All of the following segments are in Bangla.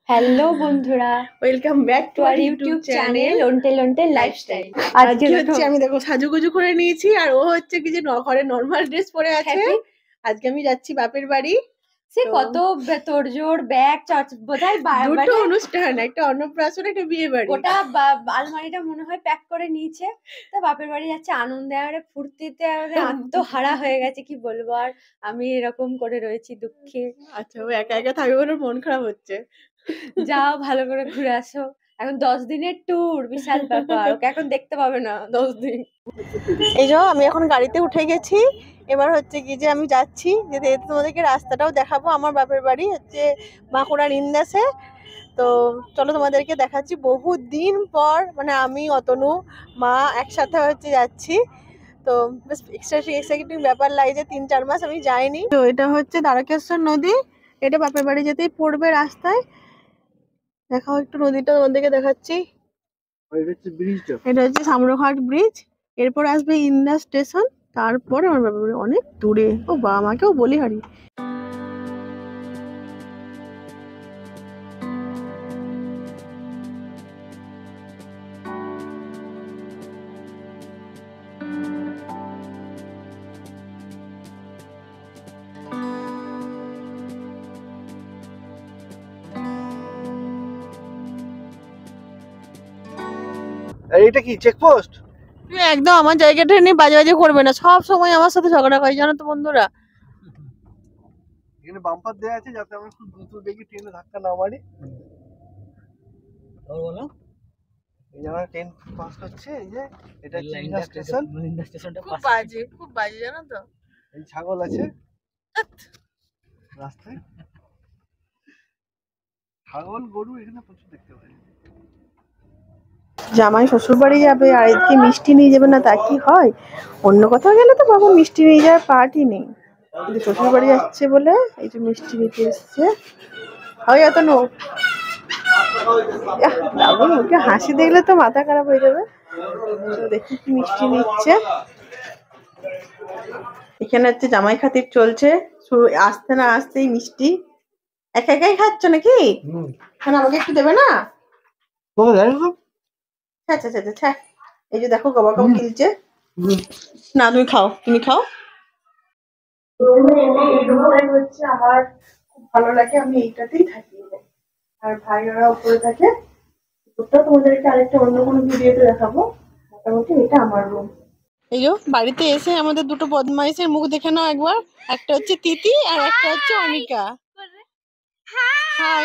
হ্যালো বন্ধুরা, welcome back to our YouTube channel লোন্টে লোন্টে লাইফস্টাইল। আজকে হচ্ছে আমি দেখো সাজুগুজু করে নিয়েছি, আর ও হচ্ছে কি যে ঘরে নরমাল ড্রেস পরে আছে। আজকে আমি যাচ্ছি বাপের বাড়ি। সে কত তোড়জোড় ব্যাগ বোধহয় দুটো অনুষ্ঠান, একটা অন্নপ্রাশন, একটা বিয়ে বাড়ি। ওটা আলমারিটা মনে হয় প্যাক করে নিয়েছে। তা বাপের বাড়ি যাচ্ছে আনন্দে আর ফুর্তিতে, আত্মহারা হয়ে গেছে কি বলবো। আর আমি এরকম করে রয়েছি দুঃখে। আচ্ছা, ও একা একা থাকবে বলে মন খারাপ হচ্ছে। যাও ভালো করে ঘুরে আসো। এখন 10 দিনের ট্যুর, বিশাল ব্যাপার। ওকে এখন দেখতে পাবে না 10 দিন। এই যে আমি এখন গাড়িতে উঠে গেছি। এবার হচ্ছে কি যে আমি যাচ্ছি, যেতে তোমাদেরকে রাস্তাটাও দেখাবো। আমার বাপের বাড়ি হচ্ছে বাঁকুড়ার ইন্দাসে। তো চলো তোমাদেরকে দেখাচ্ছি। বহুত দিন পর মানে আমি অতনু মা একসাথে হচ্ছে যাচ্ছি। তো বেশ এক্সাইটিং ব্যাপার লাগছে। 3-4 মাস আমি যাইনি। তো এটা হচ্ছে দ্বারকেশ্বর নদী। এটা বাপের বাড়ি যেতেই পড়বে রাস্তায়। দেখাও একটু নদীটা তোমাদেরকে দেখাচ্ছি। এটা হচ্ছে সামরঘাট ব্রিজ। এরপর আসবে ইন্দাস স্টেশন, তারপরে আমার বাপের বাড়ি অনেক দূরে। ও বা আমাকেও বলি হারি। এইটা কি চেকপোস্ট? তুমি একদম আমার জায়গাটা নিয়ে বাজে বাজে করবে না। সব সময় আমার সাথে ঝগড়া হয় জানো তো বন্ধুরা। এখানে বাম্পার দেয়া আছে যাতে আমরা খুব দ্রুত দেখি ট্রেনে ধাক্কা না মারি। বলো এই যে ট্রেন পাস করছে। এই যে এটা ইন্দাস স্টেশন। খুব বাজে জানো তো। এই ছাগল আছে রাস্তায়। ছাগল গরু এখানে প্রচুর দেখতে পাই। জামাই শ্বশুর বাড়ি যাবে আর এদিকে মিষ্টি নিয়ে যাবে না, তা কি হয়? অন্য কোথাও গেলে তো বাবা মিষ্টি নিয়ে যাওয়ার পার্টি নেই, কিন্তু শ্বশুর বাড়ি যাচ্ছে বলে এই যে মিষ্টি নিতে এসছে। হয় এত নো দারুণ, ওকে হাসি দেখলে তো মাথা খারাপ হয়ে যাবে। দেখি কি মিষ্টি নিচ্ছে। এখানে হচ্ছে জামাই খাতির চলছে, আসতে না আসতেই মিষ্টি। একা একাই খাচ্ছ নাকি? আমাকে একটু দেবে না? আচ্ছা আচ্ছা আচ্ছা, এই যে দেখো গবা গবা গিলছে। না তুমি খাও, তুমি খাও। হচ্ছে আমার খুব ভালো লাগে, আমি এইটাতেই থাকি। আর ভাইরা উপরে থাকে। ওটা তোমাদেরকে আরেকটা অন্য কোনো ভিডিওতে দেখাবো। মোটামুটি এটা আমার রুম। এই যে বাড়িতে এসে আমাদের দুটো বদমাইশের মুখ দেখে নাও একবার। একটা হচ্ছে তিতি আর একটা হচ্ছে অনিকা। হাই।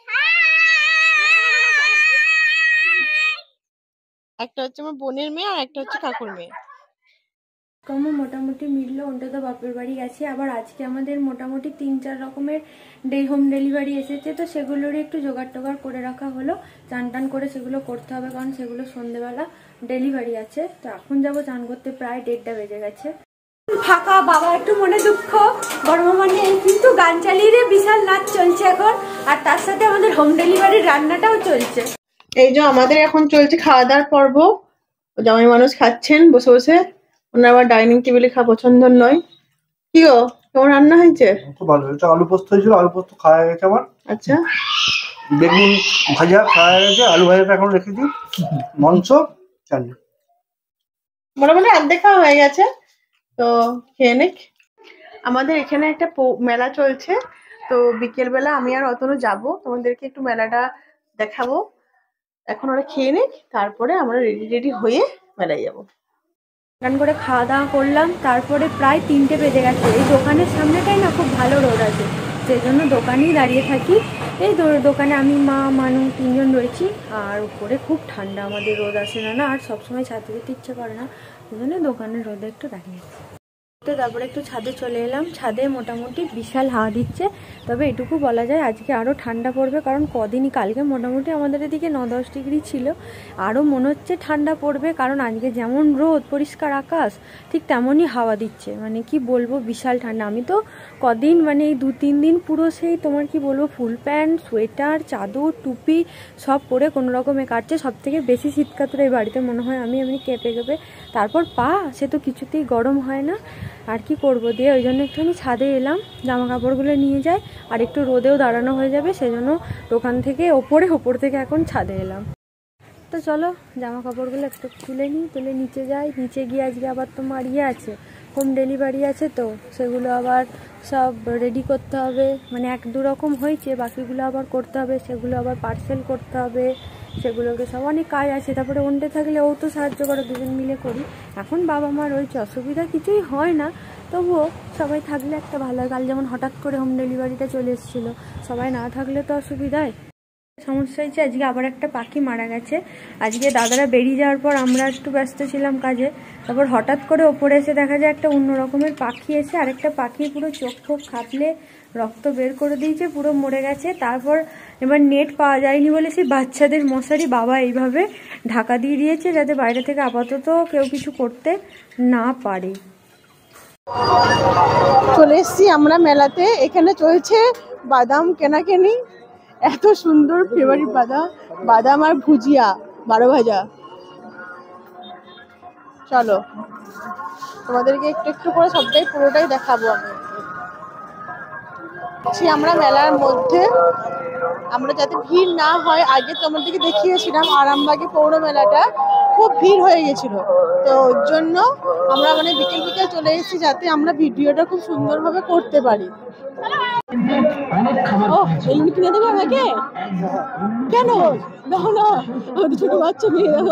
একটা হচ্ছে আমার বোনের মেয়ে আর একটা হচ্ছে কাকুর মেয়ে। মোটামুটি মিললো, অন্তত বাপের বাড়ি গেছি। আবার আজকে আমাদের মোটামুটি 3-4 রকমের হোম ডেলিভারি এসেছে, তো সেগুলোরই একটু জোগাড় টোগাড় করে রাখা হলো। চান টান করে সেগুলো করতে হবে, কারণ সেগুলো সন্ধ্যেবেলা ডেলিভারি আছে। তো এখন যাবো চান করতে, প্রায় 1:30 বেজে গেছে। ফাঁকা বাবা, একটু মনে দুঃখ। বড় মামা নেই, কিন্তু গান চালিয়ে বিশাল নাচ চলছে এখন। আর তার সাথে আমাদের হোম ডেলিভারির রান্নাটাও চলছে। এই যে আমাদের এখন চলছে খাওয়া দাওয়ার পর্ব। জামাই মানুষ খাচ্ছেন বসে বসে। ওনার আবার ডাইনিং টেবিলে খাওয়া পছন্দ নয়। কি গো, কেমন রান্না হয়েছে? খুব ভালো হয়েছে। আলু পোস্ত হয়েছিল, আলু পোস্ত খাওয়া হয়ে গেছে আমার। আচ্ছা, বেগুন ভাজা খাওয়া হয়ে গেছে, আলু ভাজাটা এখন রেখেছি। মাংস চালি মোটামুটি অর্ধেক খাওয়া হয়ে গেছে। তো খেয়ে নিক। আমাদের এখানে একটা মেলা চলছে, তো বিকেল বেলা আমি আর অতনু যাবো, তোমাদেরকে একটু মেলাটা দেখাবো। এখন ওরা খেয়ে নিক, তারপরে আমরা রেডি হয়ে মেলায় যাবো। গান করে খাওয়া দাওয়া করলাম, তারপরে প্রায় 3টে বেজে গেছে। এই দোকানের সামনেটাই না খুব ভালো রোদ আছে, সেই জন্য দোকানেই দাঁড়িয়ে থাকি। এই দোকানে আমি মা মানু 3 জন রয়েছি। আর উপরে খুব ঠান্ডা, আমাদের রোদ আসে না, আর সবসময় ছাদে যেতে ইচ্ছে করে না, ওই জন্য দোকানের রোদে একটু দাঁড়িয়ে। তো তারপরে একটু ছাদে চলে এলাম। ছাদে মোটামুটি বিশাল হাওয়া দিচ্ছে। তবে এটুকু বলা যায় আজকে আরও ঠান্ডা পড়বে, কারণ কদিনই কালকে মোটামুটি আমাদের এদিকে 9-10 ডিগ্রি ছিল। আরও মনে হচ্ছে ঠান্ডা পড়বে, কারণ আজকে যেমন রোদ পরিষ্কার আকাশ, ঠিক তেমনই হাওয়া দিচ্ছে। মানে কি বলবো, বিশাল ঠান্ডা। আমি তো কদিন মানে এই 2-3 দিন পুরো সেই তোমার কি বলবো, ফুল প্যান্ট, সোয়েটার, চাদর, টুপি সব পরে কোনো রকমে কাটছে। সব থেকে বেশি শীতকাতুরে এই বাড়িতে মনে হয় আমি কেঁপে কেঁপে। তারপর পা, সে তো কিছুতেই গরম হয় না। আর কি করব, দিয়ে ওই জন্য একটুখানি ছাদে এলাম, জামা কাপড়গুলো নিয়ে যাই, আর একটু রোদেও দাঁড়ানো হয়ে যাবে, সেজন্য দোকান থেকে ওপর থেকে এখন ছাদে এলাম। তো চলো জামা কাপড়গুলো একটু তুলে নিই, তুলে নিচে যাই। নিচে গিয়ে আজকে আবার তোমার আছে, হোম ডেলিভারি আছে, তো সেগুলো আবার সব রেডি করতে হবে, মানে 1-2 রকম হয়েছে, বাকিগুলো আবার করতে হবে, সেগুলো আবার পার্সেল করতে হবে, সেগুলোকে সব অনেক কাজ আছে। তারপরে ওনটে থাকলে ও তো সাহায্য করে, দুজন মিলে করি। এখন বাবা মার রয়েছে, অসুবিধা কিছুই হয় না, তবুও সবাই থাকলে একটা ভালো হয়। কাল যেমন হঠাৎ করে হোম ডেলিভারিটা চলে এসেছিলো, সবাই না থাকলে তো অসুবিধায় সমস্যা হয়েছে। আজকে আবার একটা পাখি মারা গেছে। আজকে দাদারা বেরিয়ে যাওয়ার পর আমরা একটু ব্যস্ত ছিলাম কাজে, তারপর হঠাৎ করে ওপরে এসে দেখা যায় একটা অন্য রকমের পাখি এসে, আরেকটা পাখি পুরো চোখ ফোক খাপলে রক্ত বের করে দিয়েছে, পুরো মরে গেছে। তারপর এবার নেট পাওয়া যায়নি বলে সেই বাচ্চাদের মশারি বাবা এইভাবে ঢাকা দিয়ে দিয়েছে, যাতে বাইরে থেকে আপাতত কেউ কিছু করতে না পারে। চলে এসছি আমরা মেলাতে, এখানে চলছে বাদাম কেনাকেনি। এত সুন্দর ফেভারিট বাদাম আর ভুজিয়া 12 ভাজা। চলো তোমাদেরকে একটু একটু করে সবটাই পুরোটাই দেখাবো আমি। আমরা মেলার মধ্যে, আমরা যাতে ভিড় না হয়, আগে তোমাদেরকে দেখিয়েছিলাম আরামবাগে পৌর মেলাটা খুব ভিড় হয়ে গেছিল, তো ওর জন্য আমরা মানে বিকেল বিকেল চলে এসেছি, যাতে আমরা ভিডিওটা খুব সুন্দরভাবে করতে পারি। ও এইগুলো কিনে দেবে আমাকে? কেন? দেখো না ছোট বাচ্চা মেয়ে, দেখো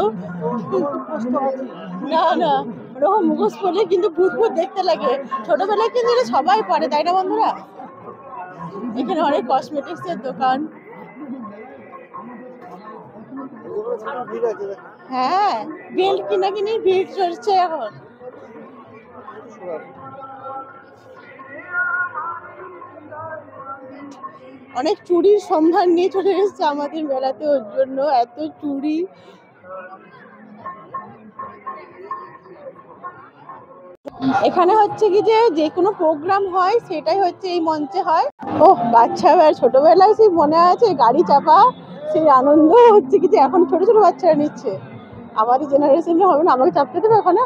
না না ওরকম মুখোশ পড়লে কিন্তু ভূত ভূত দেখতে লাগে। ছোটবেলায় কিন্তু এটা সবাই পড়ে, তাই না বন্ধুরা? এখানে অনেক কসমেটিক্স এর দোকান। হ্যাঁ, বেল্ট কিনি ভিড় চলছে এখন। অনেক চুড়ির সম্ভার নিয়ে চলে এসেছে আমাদের মেলাতে, ওর জন্য এত চুড়ি। এখানে হচ্ছে কি যে কোনো প্রোগ্রাম হয় সেটাই হচ্ছে এই মঞ্চে হয়। ও বাচ্চা ছোটবেলায় সেই মনে আছে গাড়ি চাপা, সেই আনন্দ হচ্ছে কি যে এখন ছোট ছোট বাচ্চারা নিচ্ছে। আমাদের জেনারেশনে হবে না, আমাকে চাপতে দেবে ওখানে?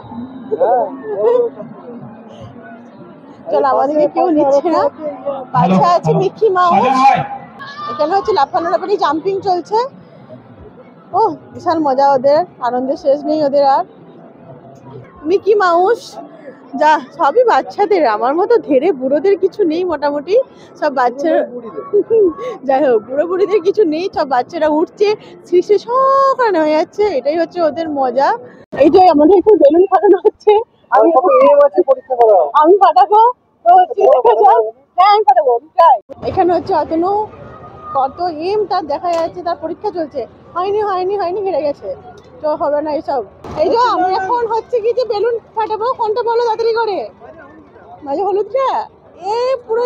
চলো আমাদেরকে কেউ নিচ্ছে না। বাচ্চা আছে মিকি মাউস, এখানে হচ্ছে লাফানোলাফানি জাম্পিং চলছে। ও বিশাল মজা, ওদের আনন্দের শেষ নেই ওদের। আর মিকি মাউস যা সবই বাচ্চাদের, আমার মতো ধেরে বুড়োদের কিছু নেই, মোটামুটি সব বাচ্চারা। যাই হোক বুড়ো বুড়িদের কিছু নেই, সব বাচ্চারা উঠছে, শীর্ষে সকানে হয়ে যাচ্ছে, এটাই হচ্ছে ওদের মজা। এই যে আমাদের একটু বেলুন ফাটানো হচ্ছে, আমি ফাটাবো, তো হচ্ছে দেখা যাক। হ্যাঁ আমি ফাটাবো, এখানে হচ্ছে অতনু কত তার দেখা যাচ্ছে, তার পরীক্ষা চলছে, হয়নি হেরে গেছে, তো হবে না এইসব। এই যে আমি এখন হচ্ছে কি যে বেলুন ফাটাবো, কোনটা বলো তাড়াতাড়ি করে? মাঝে হলুদটা পুরো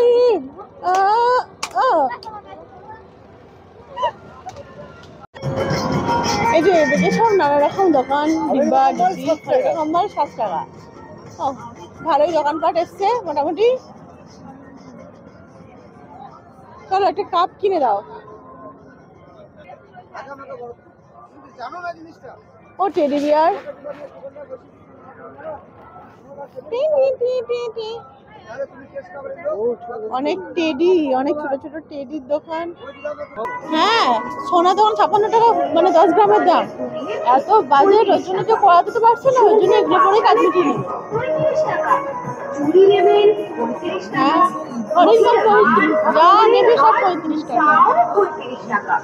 এই যে এদিকে সব নানা রকম দোকান, ডিব্বা ডিব্বি, 7 টাকা। ও ভালোই দোকানপাট এসছে মোটামুটি। চলো একটা কাপ কিনে দাও। ও টেডি বিয়ার, অনেক টেডি, অনেক ছোট ছোট টেডির দোকান। হ্যাঁ সোনা তখন 56 টাকা, মানে 10 গ্রামের দাম। এত বাজেট, ওর জন্য কেউ পড়াতে তো পারছে না, ওর জন্য এগুলো পরে কাজ মিটিয়ে নি। হ্যাঁ অনেক যা নেবে সব 35 টাকা।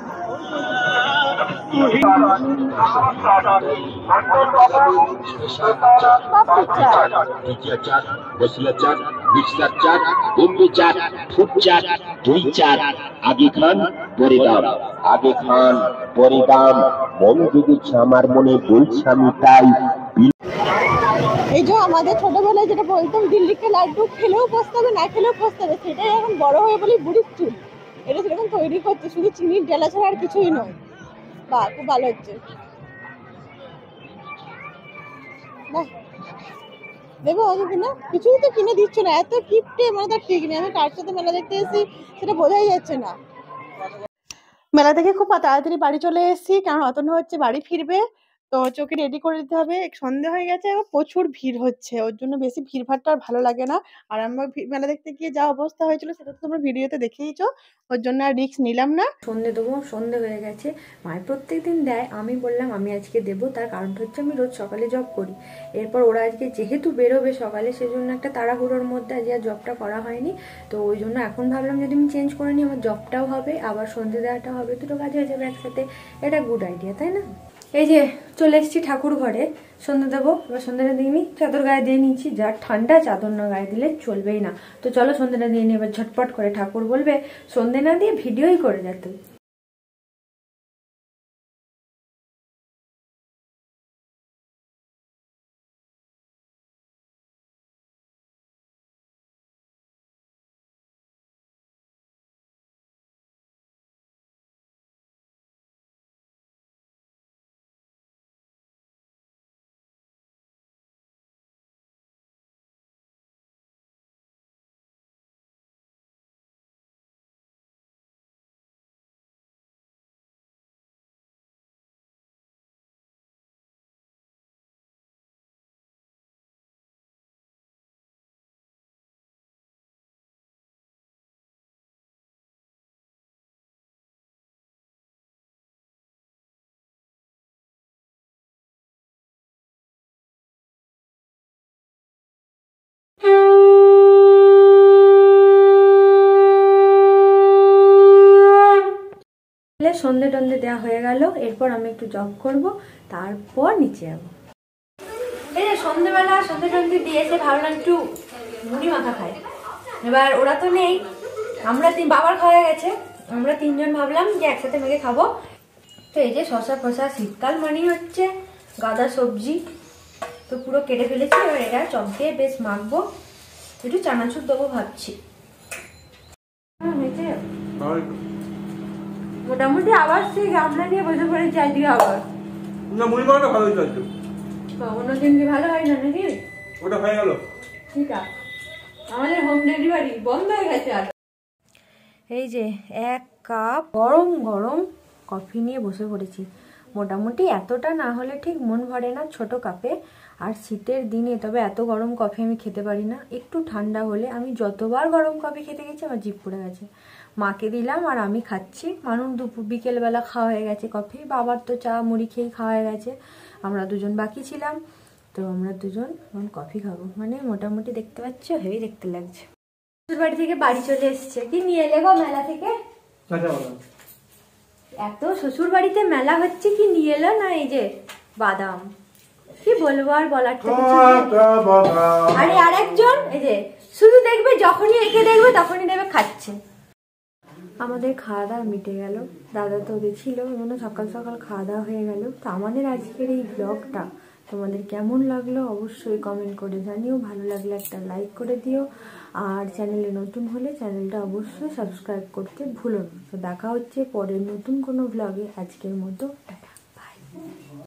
আগে খান পরে দাম মন জেগেছে আমার মনে, বলছি আমি তাই। এই যে আমাদের ছোটবেলায় যেটা বলতাম দিল্লিকে লাড্ডু, খেলেও পস্তাবে না খেলেও পস্তাবে, সেটাই এখন বড় হয়ে বলি বুড়ির চুল। এটা সেরকম তৈরি করছে, শুধু চিনির ডেলা ছাড়া আর কিছুই নয়। বাহ খুব ভালো হচ্ছে। দেবো কিনা, কিছুই তো কিনে দিচ্ছ না, এত কিপটে, মানে তার ঠিক নেই। আমি কার সাথে মেলা দেখতে এসেছি সেটা বোঝাই যাচ্ছে না। মেলা থেকে খুব তাড়াতাড়ি বাড়ি চলে এসেছি, কারণ অতনু হচ্ছে বাড়ি ফিরবে, তো হচ্ছে ওকে রেডি করে দিতে হবে। সন্ধে হয়ে গেছে, এখন প্রচুর ভিড় হচ্ছে, ওর জন্য বেশি ভিড় ভাড়টা আর ভালো লাগে না। আর আমার মেলা দেখতে গিয়ে যা অবস্থা হয়েছিল সেটা তো তোমরা ভিডিওতে দেখেইছো, ওর জন্য আর রিস্ক নিলাম না। সন্ধে দেবো, সন্ধে হয়ে গেছে। মায়ের প্রত্যেক দিন দেয়, আমি বললাম আমি আজকে দেবো, তার কারণটা হচ্ছে আমি রোজ সকালে জব করি। এরপর ওরা আজকে যেহেতু বেরোবে সকালে, সেজন্য একটা তাড়াহুড়োর মধ্যে আজকে আর জবটা করা হয়নি। তো ওই জন্য এখন ভাবলাম যদি আমি চেঞ্জ করে নিই, আমার জবটাও হবে আবার সন্ধে দেওয়াটাও হবে, দুটো কাজ হয়ে যাবে একসাথে। এটা গুড আইডিয়া, তাই না? এই যে চলে এসেছি ঠাকুর ঘরে, সন্ধে দেবো। এবার সন্ধ্যাটা দিয়ে নিই, চাদর গায়ে দিয়ে নিচ্ছি, যা ঠান্ডা, চাদর না গায়ে দিলে চলবেই না। তো চলো সন্ধ্যাটা দিয়ে নিই এবার ঝটপট করে। ঠাকুর বলবে সন্ধে না দিয়ে ভিডিওই করে যেত। সন্ধে টন্ধে দেওয়া হয়ে গেল, এরপর আমি একটু জব করব, তারপর নিচে যাবো। এই যে সন্ধ্যেবেলা সন্ধে টন্ধে দিয়েছে, ভাবলাম একটু মুড়ি মাখা খাই। এবার ওরা তো নেই, আমরা বাবার খাওয়া গেছে, আমরা তিনজন ভাবলাম যে একসাথে মেখে খাবো। তো এই যে শশা ফসা, শীতকাল মানেই হচ্ছে গাদা সবজি, তো পুরো কেটে ফেলেছি। এবার এটা চপ দিয়ে বেশ মাখবো, একটু চানাচুর দেবো ভাবছি। মোটামুটি আবার সেই গামলা নিয়ে বসে পড়েছি আজকে আবার। না, মুড়ি মাখাটা ভালো হয়েছে। অন্যদিন কি ভালো হয় না নাকি? ওটা হয়ে গেল। ঠিক আছে, আমাদের হোম ডেলিভারি বন্ধ হয়ে গেছে। আর এই যে 1 কাপ গরম গরম কফি নিয়ে বসে পড়েছি। মোটামুটি এতটা না হলে ঠিক মন ভরে না ছোট কাপে। আর শীতের দিনে তবে এত গরম কফি আমি খেতে পারি না, একটু ঠান্ডা হলে। আমি যতবার গরম কফি খেতে গেছি আমার জিভ পড়ে গেছে। মাকে দিলাম আর আমি খাচ্ছি। মানুষ বিকেলবেলা খাওয়া হয়ে গেছে কফি, বাবার তো চা মুড়ি খেয়েই খাওয়া হয়ে গেছে। আমরা দুজন বাকি ছিলাম, তো আমরা দুজন এখন কফি খাবো। মানে মোটামুটি দেখতে পাচ্ছ, হেভি দেখতে লাগছে। শ্বশুর বাড়ি থেকে বাড়ি চলে এসছে। কি নিয়ে এলে গো মেলা থেকে? এত শ্বশুর বাড়িতে মেলা হচ্ছে, কি নিয়ে এলো? না এই যে বাদাম, কি বলবো আর বলার তো কিছু নেই। আরে আরেকজন এই যে শুধু দেখবে, যখনই একে দেখবে তখনই দেখবে খাচ্ছে। আমাদের খাওয়া দাওয়া মিটে গেল, দাদা তো ওদের ছিল, মানে সকাল সকাল খাওয়া দাওয়া হয়ে গেল। তো আমাদের আজকের এই ব্লগটা তোমাদের কেমন লাগলো অবশ্যই কমেন্ট করে জানিও। ভালো লাগলে একটা লাইক করে দিও, আর চ্যানেলে নতুন হলে চ্যানেলটা অবশ্যই সাবস্ক্রাইব করতে ভুলো না। তো দেখা হচ্ছে পরের নতুন কোনো ব্লগে। আজকের মতো